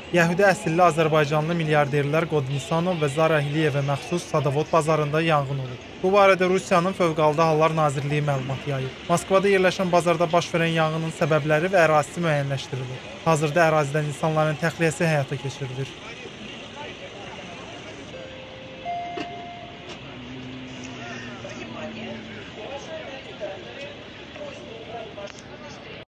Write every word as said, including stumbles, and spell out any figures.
Yəhudi əsilli Azərbaycanlı milyarderlər Qodnisanov və Zara Hiliyevə məxsus Sadovod bazarında yanğın olub. Bu barədə Rusiyanın Fövqəladə Hallar Nazirliyi məlumat yayıb. Moskvada yerləşən bazarda baş verən yanğının səbəbləri və ərazisi müəyyənləşdirilir. Hazırda ərazidən insanların təxliyəsi həyata keçirilir.